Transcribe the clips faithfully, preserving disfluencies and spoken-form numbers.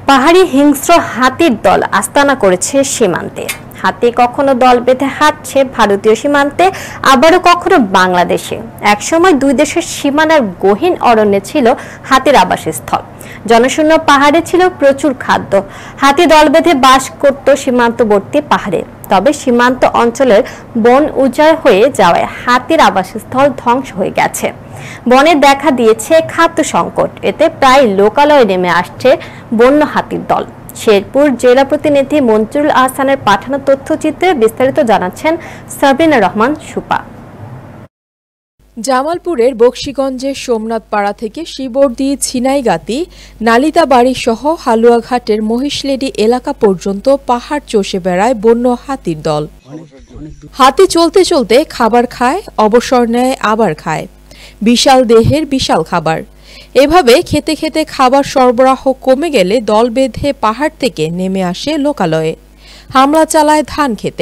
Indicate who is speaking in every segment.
Speaker 1: পাহাড়ি হিংস্র হাতির দল আস্তানা করেছে সীমান্তে। হাতি কখনো দল বেঁধে হাঁটছে ভারতীয় সীমান্তে, আবারও কখনো বাংলাদেশে। একসময় দুই দেশের সীমানার গহীন অরণ্যে ছিল হাতির আবাসস্থল। জনশূন্য পাহাড়ে ছিল প্রচুর খাদ্য। হাতি দল বেঁধে বাস করত সীমান্তবর্তী পাহাড়ে। তবে সীমান্ত অঞ্চলের বন উজাড় হয়ে যাওয়ায় হাতির আবাসস্থল ধ্বংস হয়ে গেছে। বনে দেখা দিয়েছে খাদ্য সংকট। এতে প্রায় লোকালয়ে নেমে আসছে বন্য হাতির দল। শেরপুর জেলা প্রতিনিধি মঞ্জুরুল আহসানের পাঠানো তথ্যচিত্রে বিস্তারিত জানাচ্ছেন সাবরিনা রহমান সুপা।
Speaker 2: জামালপুরের বক্সিগঞ্জের সোমনাথ পাড়া থেকে শিবরদী, ছিনাইগাতি, নালিতাবাড়ি সহ হালুয়াঘাটের মহিষলেডি এলাকা পর্যন্ত পাহাড় চষে বেড়ায় বন্য হাতির দল। হাতি চলতে চলতে খাবার খায়, অবসর নেয়, আবার খায়। বিশাল দেহের বিশাল খাবার। এভাবে খেতে খেতে খাবার সরবরাহ কমে গেলে দল বেঁধে পাহাড় থেকে নেমে আসে লোকালয়ে। হামলা চালায় ধান খেতে,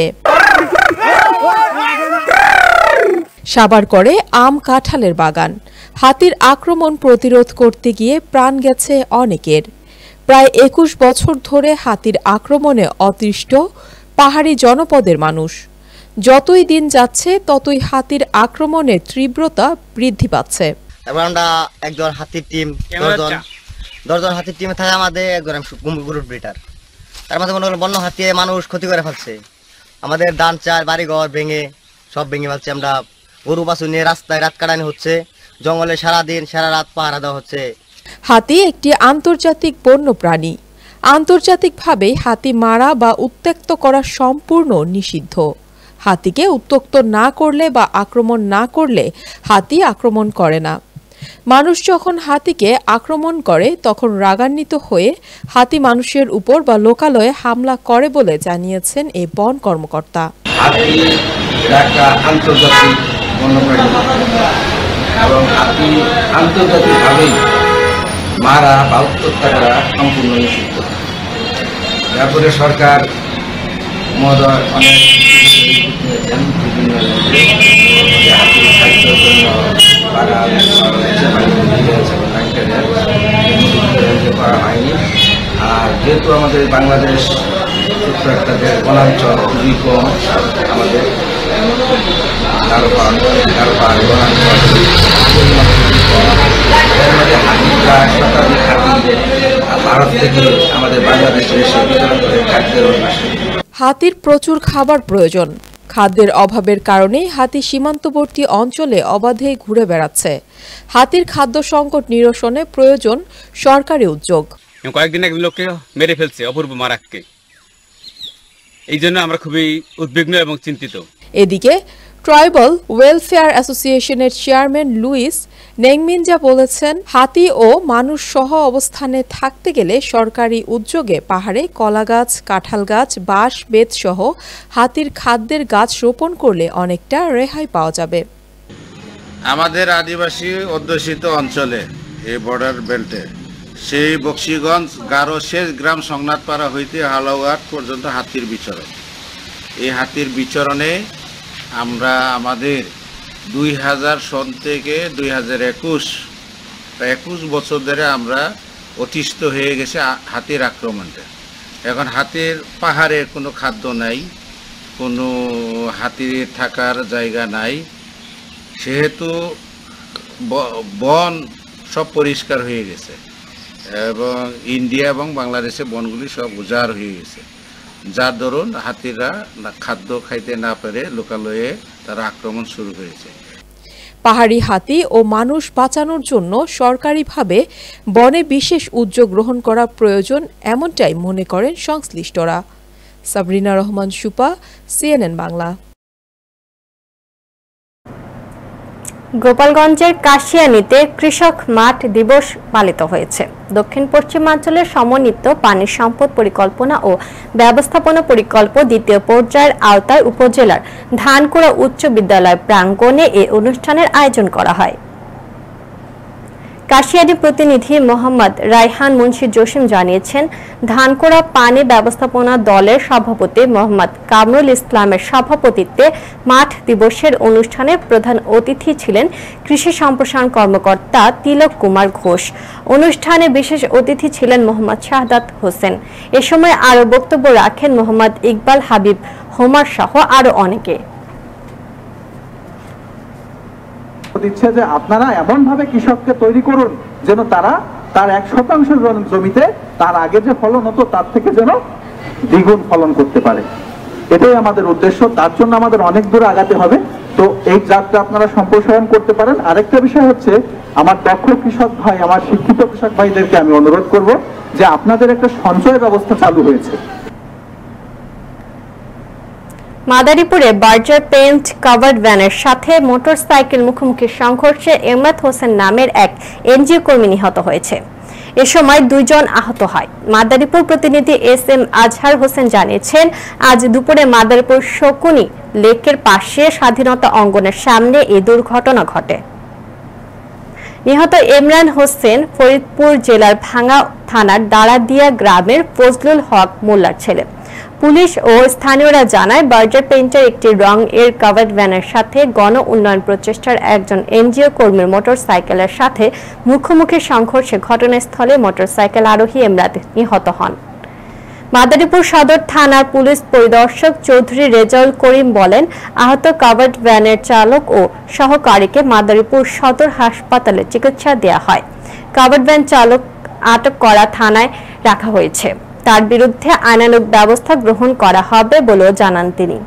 Speaker 2: সাবার করে আম কাঁঠালের বাগান। হাতির আক্রমণ প্রতিরোধ করতে গিয়ে প্রাণ গেছে অনেকের। প্রায় একুশ বছর ধরে হাতির আক্রমণে অতিষ্ঠ পাহাড়ি জনপদের মানুষ। যতই দিন যাচ্ছে ততই হাতির আক্রমণের তীব্রতা বৃদ্ধি পাচ্ছে।
Speaker 3: এবার আমরা একজন হাতির টিম দশজন দশজন হাতির টিমে থাকে আমাদের একজন গ্রুপ ব্রিটার। তার মধ্যে মনে হলো বন্য হাতি মানুষ ক্ষতি করে ফেলছে। আমাদের ধান চাল বাড়িঘর ভেঙে সব ভেঙে ফেলছে। আমরা গরু বাছু নিয়ে রাস্তায় রাত কাটানো হচ্ছে, জঙ্গলে সারাদিন সারা রাত পাহারা দেওয়া হচ্ছে।
Speaker 2: হাতি একটি আন্তর্জাতিক বন্য প্রাণী। আন্তর্জাতিকভাবে হাতি মারা বা উত্ত্যক্ত করা সম্পূর্ণ নিষিদ্ধ। হাতিকে উত্ত্যক্ত না করলে বা আক্রমণ না করলে হাতি আক্রমণ করে না। মানুষ যখন হাতিকে আক্রমণ করে তখন রাগান্বিত হয়ে হাতি মানুষের উপর বা লোকালয়ে হামলা করে বলে জানিয়েছেন এই বন কর্মকর্তা।
Speaker 4: হাতি একটা আন্তর্জাতিক বন্যপ্রাণী এবং হাতি আন্তর্জাতিকভাবেই মারা বা উত্ত্যক্ত করা সম্পূর্ণ নিষিদ্ধ। তারপরে সরকার মহোদয় অনেক নিয়েছেন বিভিন্ন হাতির খাদ্যের জন্য করা হয়নি। আর যেহেতু আমাদের বাংলাদেশ ছোট্ট একটা দেশ, বনাঞ্চল খুবই কম, আমাদের কারো কারো পাহাড় বনাঞ্চল হাতি প্রায় শতাধিক হাতি ভারত থেকে আমাদের বাংলাদেশে এসে বিতরণ করে খাদ্যের আসে।
Speaker 2: হাতির প্রচুর খাবার প্রয়োজন। খাদ্যের অভাবের কারণে হাতি সীমান্তবর্তী অঞ্চলে অবাধে ঘুরে বেড়াচ্ছে। হাতির খাদ্য সংকট নিরসনে প্রয়োজন সরকারি উদ্যোগ।
Speaker 5: কয়েকদিন এক লোককে মেরে ফেলছে অপূর্ব মারাককে। এই জন্য আমরা খুবই উদ্বিগ্ন এবং চিন্তিত।
Speaker 2: এদিকে ট্রাইবাল ওয়েলফেয়ার অ্যাসোসিয়েশনের চেয়ারম্যান লুইস নেংমিনজা বলেছেন, হাতি ও মানুষ সহ অবস্থানে থাকতে গেলে সরকারি উদ্যোগে পাহাড়ে কলা গাছ, কাঁঠাল গাছ, বাঁশ, বেত সহ হাতির খাদ্যের গাছ রোপণ করলে অনেকটা রেহাই পাওয়া যাবে।
Speaker 6: আমাদের আদিবাসী অধ্যুষিত অঞ্চলে এই বর্ডার বেল্টে সেই বক্সিগঞ্জ গারো শেষ গ্রাম সোমনাথপাড়া হইতে হালুয়াঘাট পর্যন্ত হাতির বিচরণ। এই হাতির বিচরণে আমরা আমাদের দুই হাজার সন থেকে দুই হাজার একুশ একুশ বছর ধরে আমরা অতিষ্ঠ হয়ে গেছে হাতির আক্রমণটা। এখন হাতির পাহাড়ে কোনো খাদ্য নাই, কোনো হাতির থাকার জায়গা নাই, সেহেতু বন সব পরিষ্কার হয়ে গেছে এবং ইন্ডিয়া এবং বাংলাদেশে বনগুলি সব উজাড় হয়ে গেছে, যার দরুন হাতিরা খাদ্য খাইতে না পেরে লোকালয়ে তারা আক্রমণ শুরু করেছে।
Speaker 2: পাহাড়ি হাতি ও মানুষ বাঁচানোর জন্য সরকারিভাবে বনে বিশেষ উদ্যোগ গ্রহণ করা প্রয়োজন, এমনটাই মনে করেন সংশ্লিষ্টরা। সাবরিনা রহমান সুপা, সিএনএন বাংলা।
Speaker 1: গোপালগঞ্জের কাশিয়ানীতে কৃষক মাঠ দিবস পালিত হয়েছে। দক্ষিণ পশ্চিমাঞ্চলের সমন্বিত পানি সম্পদ পরিকল্পনা ও ব্যবস্থাপনা প্রকল্প দ্বিতীয় পর্যায়ের আওতায় উপজেলার ধানকুড়া উচ্চ বিদ্যালয় প্রাঙ্গণে এ অনুষ্ঠানের আয়োজন করা হয়। কাশিয়ানী প্রতিনিধি মোহাম্মদ রায়হান মুন্সি জসিম জানিয়েছেন, ধানকোড়া পানি ব্যবস্থাপনা দলের সভাপতি মোহাম্মদ কামরুল ইসলামের সভাপতিত্বে মাঠ দিবসের অনুষ্ঠানে প্রধান অতিথি ছিলেন কৃষি সম্প্রসারণ কর্মকর্তা তিলক কুমার ঘোষ। অনুষ্ঠানে বিশেষ অতিথি ছিলেন মোহাম্মদ শাহাদাত হোসেন। এ সময় আরও বক্তব্য রাখেন মোহাম্মদ ইকবাল হাবিব হোমার সহ আরো অনেকে।
Speaker 7: দিচ্ছে যে আপনারা এমন ভাবে কৃষককে তৈরি করুন যেন তারা তার এক শতাংশ জমিতে তার আগে যে ফলন হতো তার থেকে যেন দ্বিগুণ ফলন করতে পারে। এটাই আমাদের উদ্দেশ্য। তার জন্য আমাদের অনেক দূর আগাতে হবে। তো এই যাত্রা আপনারা সম্প্রসারণ করতে পারেন। আরেকটা বিষয় হচ্ছে, আমার দক্ষ কৃষক ভাই, আমার শিক্ষিত কৃষক ভাইদেরকে আমি অনুরোধ করব যে আপনাদের একটা সঞ্চয় ব্যবস্থা চালু হয়েছে।
Speaker 1: মাদারীপুরে বার্জার পেইন্ট কাভার্ড ভ্যানের সাথে মোটরসাইকেল মুখোমুখি সংঘর্ষে এমরাত হোসেন নামের এক এনজিও কর্মী নিহত হয়েছে। এ সময় দুইজন আহত হয়। মাদারীপুর প্রতিনিধি এস এম আজহার হোসেন জানিয়েছেন, আজ দুপুরে মাদারীপুর শকুনি লেকের পাশে স্বাধীনতা অঙ্গনের সামনে এই দুর্ঘটনা ঘটে। নিহত ইমরান হোসেন ফরিদপুর জেলার ভাঙ্গা থানার দাঁড়াদিয়া গ্রামের ফজলুল হক মোল্লার ছেলে। পুলিশ ও স্থানীয়রা জানায়, বার্জার পেইন্টের একটি রং এর কাভার্ড ভ্যানের সাথে গণ উন্নয়ন প্রচেষ্টার একজন এনজিও কর্মীর মোটরসাইকেলের সাথে মুখোমুখি সংঘর্ষে ঘটনাস্থলে মোটরসাইকেল আরোহী ইমরাত নিহত হন। মাদারীপুর সদর থানার পুলিশ পরিদর্শক চৌধুরী রেজাউল করিম বলেন, আহত কাভার্ড ভ্যানের চালক ও সহকারীকে মাদারীপুর সদর হাসপাতালে চিকিৎসা দেওয়া হয়। কাভার্ড ভ্যান চালক আটক করা থানায় রাখা হয়েছে। তার বিরুদ্ধে আইনানুগ ব্যবস্থা গ্রহণ করা হবে বলেও জানান তিনি।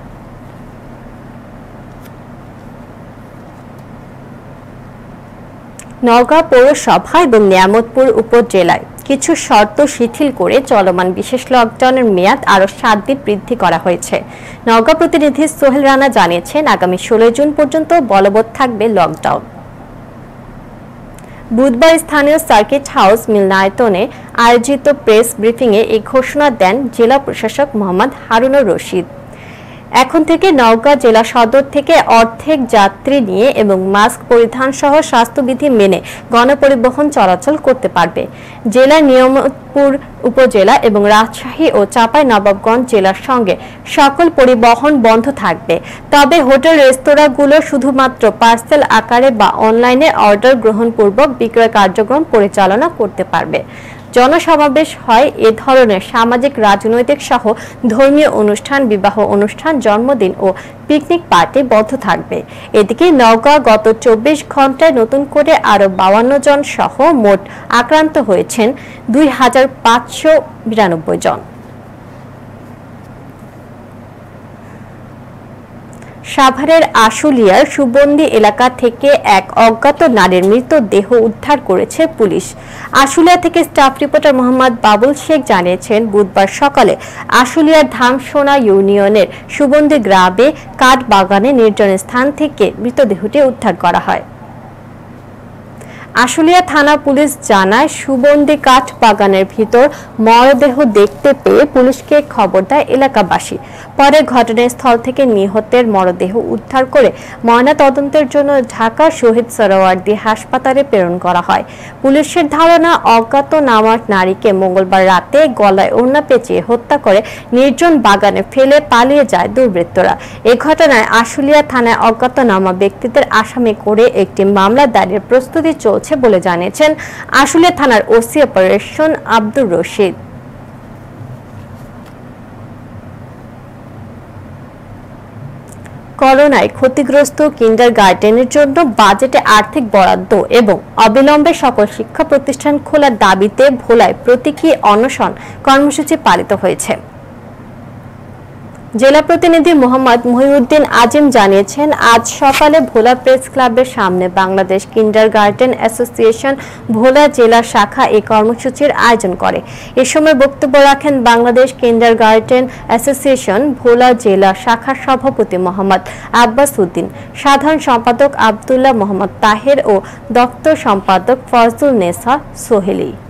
Speaker 1: নওগাঁ পৌরসভা এবং নিয়ামতপুর উপজেলায় কিছু শর্ত শিথিল করে চলমান বিশেষ লকডাউনের মেয়াদ আরো সাত দিন বৃদ্ধি করা হয়েছে। নওগাঁ প্রতিনিধি সোহেল রানা জানিয়েছেন, আগামী ষোলোই জুন পর্যন্ত বলবৎ থাকবে লকডাউন। বুধবার স্থানীয় সার্কিট হাউস মিলনায়তনে আয়োজিত প্রেস ব্রিফিংয়ে এই ঘোষণা দেন জেলা প্রশাসক মোহাম্মদ হারুনুর রশিদ। এখন থেকে নওগাঁ জেলা সদর থেকে অর্ধেক যাত্রী নিয়ে এবং মাস্ক পরিধান সহ স্বাস্থ্যবিধি মেনে গণপরিবহন চলাচল করতে পারবে। জেলার নিয়ামতপুর উপজেলা এবং রাজশাহী ও চাঁপাইনবাবগঞ্জ জেলার সঙ্গে সকল পরিবহন বন্ধ থাকবে। তবে হোটেল রেস্তোরাঁগুলো শুধুমাত্র পার্সেল আকারে বা অনলাইনে অর্ডার গ্রহণপূর্বক বিক্রয় কার্যক্রম পরিচালনা করতে পারবে। জনসমাবেশ হয়, এ ধরনের সামাজিক, রাজনৈতিক সহ ধর্মীয় অনুষ্ঠান, বিবাহ অনুষ্ঠান, জন্মদিন ও পিকনিক পার্টি বন্ধ থাকবে। এদিকে নওগাঁ গত চব্বিশ ঘন্টায় নতুন করে আরো বাউান্ন জন সহ মোট আক্রান্ত হয়েছেন দুই হাজার পাঁচশো বিরানব্বই জন। সাভারের আশুলিয়ার সুবন্দি এলাকা থেকে এক অজ্ঞাত নারীর মৃতদেহ উদ্ধার করেছে পুলিশ। আশুলিয়া থেকে স্টাফ রিপোর্টার মোহাম্মদ বাবুল শেখ জানিয়েছেন, বুধবার সকালে আশুলিয়ার ধামসোনা ইউনিয়নের সুবন্দি গ্রামে কাঠ বাগানে নির্জন স্থান থেকে মৃতদেহটি উদ্ধার করা হয়। আশুলিয়া থানা পুলিশ জানায়, সুবন্দি কাঠ বাগানের ভিতর মরদেহ দেখতে পেয়ে পুলিশকে খবর দেয় এলাকাবাসী। পরে ঘটনাস্থল থেকে নিহতের মরদেহ উদ্ধার করে ময়না তদন্তের জন্য ঢাকা শহীদ সোহরাওয়ার্দী হাসপাতালে প্রেরণ করা হয়। পুলিশের ধারণা, অজ্ঞাতনামা নারীকে মঙ্গলবার রাতে গলায় ওড়না পেঁচিয়ে হত্যা করে নির্জন বাগানে ফেলে পালিয়ে যায় দুর্বৃত্তরা। এ ঘটনায় আশুলিয়া থানায় অজ্ঞাতনামা ব্যক্তিদের আসামি করে একটি মামলা দায়েরের প্রস্তুতি চলছে বলে জানিয়েছেন আশুলিয়া থানার ওসি অপারেশন আব্দুর রশিদ। করোনায় ক্ষতিগ্রস্ত কিন্ডারগার্টেনের জন্য বাজেটে আর্থিক বরাদ্দ এবং অবিলম্বে সকল শিক্ষা প্রতিষ্ঠান খোলার দাবিতে ভোলায় প্রতীকী অনশন কর্মসূচি পালিত হয়েছে। জেলা প্রতিনিধি মোহাম্মদ মহিউদ্দিন আজিম জানিয়েছেন, আজ সকালে ভোলা প্রেস ক্লাবের সামনে বাংলাদেশ কিন্ডারগার্টেন অ্যাসোসিয়েশন ভোলা জেলা শাখা এই কর্মসূচির আয়োজন করে। এ সময় বক্তব্য রাখেন বাংলাদেশ কিন্ডারগার্টেন অ্যাসোসিয়েশন ভোলা জেলা শাখার সভাপতি মোহাম্মদ আব্বাস উদ্দিন, সাধারণ সম্পাদক আব্দুল্লাহ মোহাম্মদ তাহের ও দপ্তর সম্পাদক ফজলুন নেসা সোহেলি।